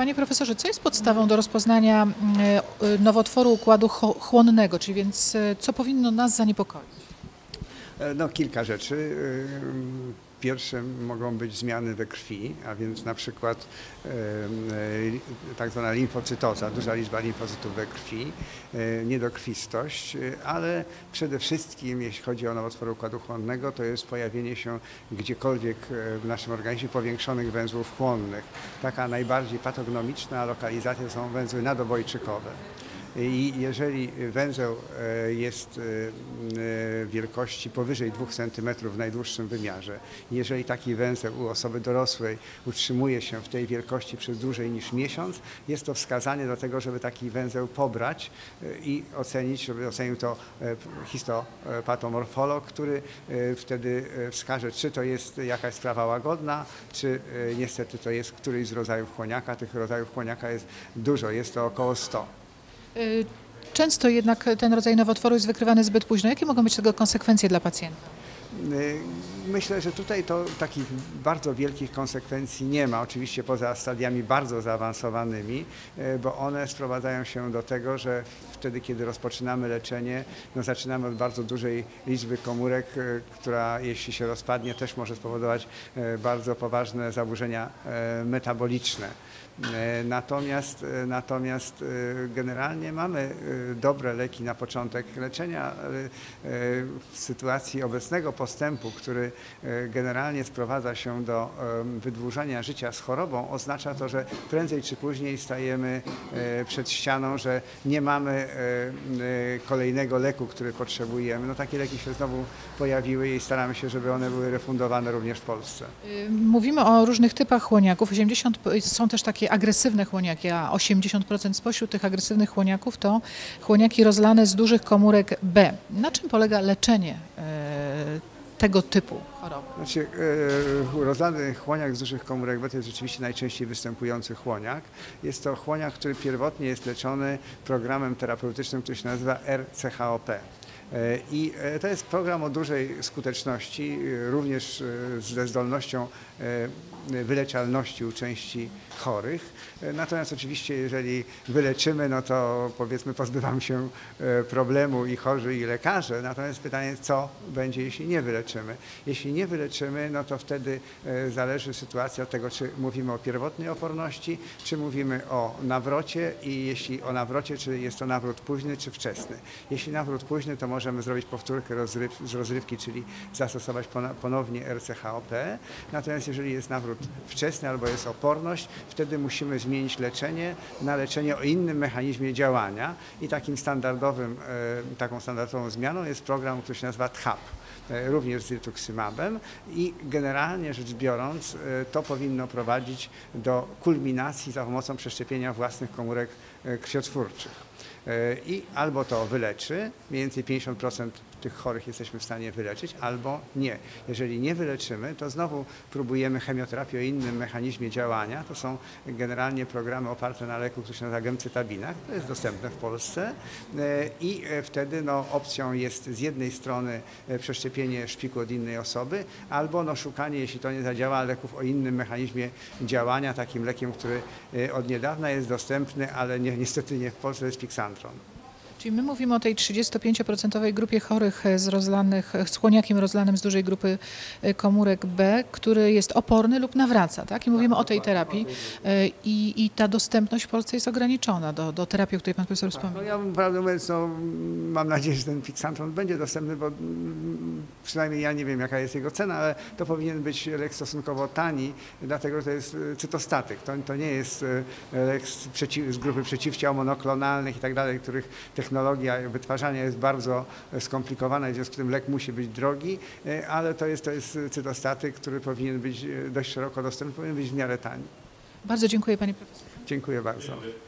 Panie profesorze, co jest podstawą do rozpoznania nowotworu układu chłonnego, czyli więc co powinno nas zaniepokoić? No, kilka rzeczy. Pierwsze mogą być zmiany we krwi, a więc na przykład tak zwana limfocytoza, duża liczba limfocytów we krwi, niedokrwistość, ale przede wszystkim jeśli chodzi o nowotwory układu chłonnego, to jest pojawienie się gdziekolwiek w naszym organizmie powiększonych węzłów chłonnych. Taka najbardziej patognomiczna lokalizacja są węzły nadobojczykowe. I jeżeli węzeł jest wielkości powyżej 2 cm w najdłuższym wymiarze, jeżeli taki węzeł u osoby dorosłej utrzymuje się w tej wielkości przez dłużej niż miesiąc, jest to wskazanie do tego, żeby taki węzeł pobrać i ocenić, żeby ocenił to histopatomorfolog, który wtedy wskaże, czy to jest jakaś sprawa łagodna, czy niestety to jest któryś z rodzajów chłoniaka. Tych rodzajów chłoniaka jest dużo, jest to około 100. Często jednak ten rodzaj nowotworu jest wykrywany zbyt późno. Jakie mogą być tego konsekwencje dla pacjenta? Myślę, że tutaj to takich bardzo wielkich konsekwencji nie ma, oczywiście poza stadiami bardzo zaawansowanymi, bo one sprowadzają się do tego, że wtedy, kiedy rozpoczynamy leczenie, no zaczynamy od bardzo dużej liczby komórek, która jeśli się rozpadnie, też może spowodować bardzo poważne zaburzenia metaboliczne. Natomiast generalnie mamy dobre leki na początek leczenia. W sytuacji obecnego postępu, który generalnie sprowadza się do wydłużania życia z chorobą, oznacza to, że prędzej czy później stajemy przed ścianą, że nie mamy kolejnego leku, który potrzebujemy. No takie leki się znowu pojawiły i staramy się, żeby one były refundowane również w Polsce. Mówimy o różnych typach chłoniaków. 80 są też takie agresywne chłoniaki, a 80% spośród tych agresywnych chłoniaków to chłoniaki rozlane z dużych komórek B. Na czym polega leczenie tego typu choroby? Znaczy, rozlany chłoniak z dużych komórek B to jest rzeczywiście najczęściej występujący chłoniak. Jest to chłoniak, który pierwotnie jest leczony programem terapeutycznym, który się nazywa RCHOP. I to jest program o dużej skuteczności, również ze zdolnością wyleczalności u części chorych. Natomiast oczywiście, jeżeli wyleczymy, no to powiedzmy pozbywamy się problemu i chorzy, i lekarze. Natomiast pytanie, co będzie, jeśli nie wyleczymy. Jeśli nie wyleczymy, no to wtedy zależy sytuacja od tego, czy mówimy o pierwotnej oporności, czy mówimy o nawrocie i jeśli o nawrocie, czy jest to nawrót późny, czy wczesny. Jeśli nawrót późny, to możemy zrobić powtórkę z rozrywki, czyli zastosować ponownie RCHOP. Natomiast jeżeli jest nawrót wczesny albo jest oporność, wtedy musimy zmienić leczenie na leczenie o innym mechanizmie działania i taką standardową zmianą jest program, który się nazywa THAP, również z rituximabem i generalnie rzecz biorąc to powinno prowadzić do kulminacji za pomocą przeszczepienia własnych komórek krwiotwórczych. I albo to wyleczy, mniej więcej 50% tych chorych jesteśmy w stanie wyleczyć, albo nie. Jeżeli nie wyleczymy, to znowu próbujemy chemioterapię o innym mechanizmie działania. To są generalnie programy oparte na leku, który się nazywa gemcitabina, to jest dostępne w Polsce i wtedy no, opcją jest z jednej strony przeszczepienie szpiku od innej osoby, albo no, szukanie, jeśli to nie zadziała, leków o innym mechanizmie działania. Takim lekiem, który od niedawna jest dostępny, ale niestety nie w Polsce, jest Pixantron. Czyli my mówimy o tej 35% grupie chorych z chłoniakiem rozlanym z dużej grupy komórek B, który jest oporny lub nawraca, tak? I mówimy o tej terapii i ta dostępność w Polsce jest ograniczona do terapii, o której pan profesor wspomniał. No ja prawdę mówiąc, no, mam nadzieję, że ten Pixantron będzie dostępny, bo przynajmniej ja nie wiem, jaka jest jego cena, ale to powinien być lek stosunkowo tani, dlatego że to jest cytostatyk. To nie jest lek z grupy przeciwciał monoklonalnych i tak dalej, których technologia wytwarzania jest bardzo skomplikowana, w związku z tym lek musi być drogi, ale to jest cytostatyk, który powinien być dość szeroko dostępny, powinien być w miarę tani. Bardzo dziękuję, panie profesorze. Dziękuję bardzo.